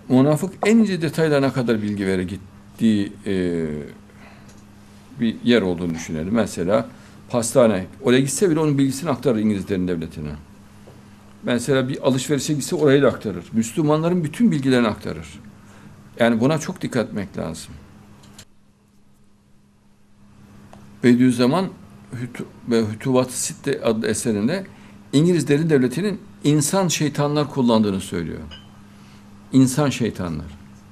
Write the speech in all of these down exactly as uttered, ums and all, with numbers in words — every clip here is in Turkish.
Münafık en ince detaylarına kadar bilgi verir gittiği e, bir yer olduğunu düşünelim. Mesela pastane. Oraya gitse bile onun bilgisini aktarır İngilizlerin devletine. Mesela bir alışverişe gitse orayı da aktarır. Müslümanların bütün bilgilerini aktarır. Yani buna çok dikkat etmek lazım. Bediüzzaman Hütu, ve Hütuvat-ı Sitte adlı eserinde İngilizlerin devletinin insan şeytanlar kullandığını söylüyor. İnsan şeytanlar.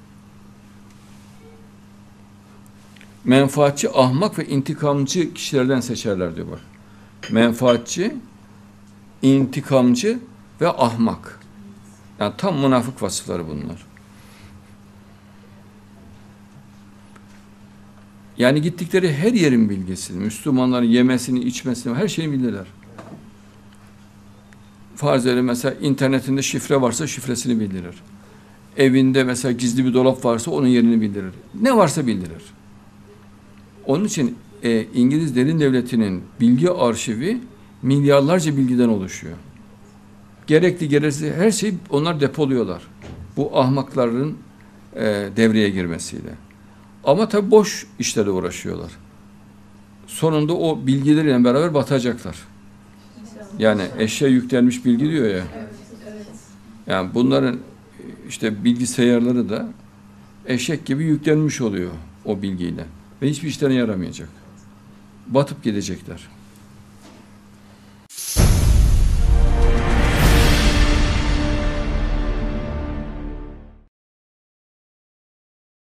Menfaatçi, ahmak ve intikamcı kişilerden seçerler diyor bak. Menfaatçi, intikamcı ve ahmak. Yani tam münafık vasıfları bunlar. Yani gittikleri her yerin bilgisini, Müslümanların yemesini, içmesini, her şeyi bilirler. Farz edelim mesela internetinde şifre varsa şifresini bildirir. Evinde mesela gizli bir dolap varsa onun yerini bildirir. Ne varsa bildirir. Onun için e, İngiliz Derin Devleti'nin bilgi arşivi milyarlarca bilgiden oluşuyor. Gerekli gereksiz her şeyi onlar depoluyorlar. Bu ahmakların e, devreye girmesiyle. Ama tabii boş işlerle uğraşıyorlar. Sonunda o bilgileriyle beraber batacaklar. Yani eşya yüklenmiş bilgi diyor ya. Yani bunların işte bilgisayarları da eşek gibi yüklenmiş oluyor o bilgiyle. Ve hiçbir işlerine yaramayacak. Batıp gidecekler.